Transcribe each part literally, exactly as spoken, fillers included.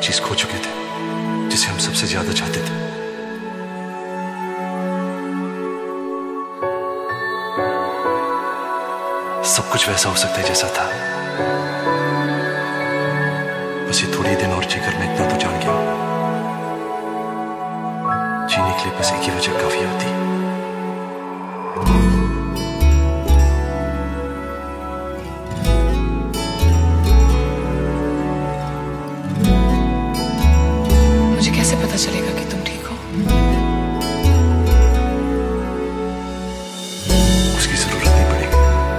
चीज खो चुके थे जिसे हम सबसे ज्यादा चाहते थे। सब कुछ वैसा हो सकता है जैसा था। बस ये थोड़ी दिन और जीकर मैं इतना तो जान गया हूं, जीने के लिए बस एक ही वजह काफी होती है। मुझे कैसे पता चलेगा कि तुम ठीक हो? उसकी जरूरत नहीं पड़ेगी।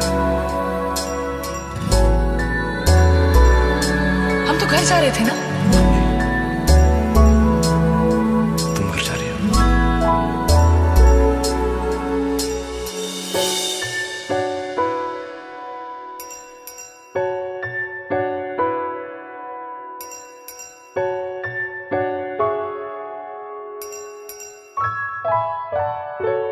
हम तो घर जा रहे थे ना? तुम घर जा रही हो? Thank you.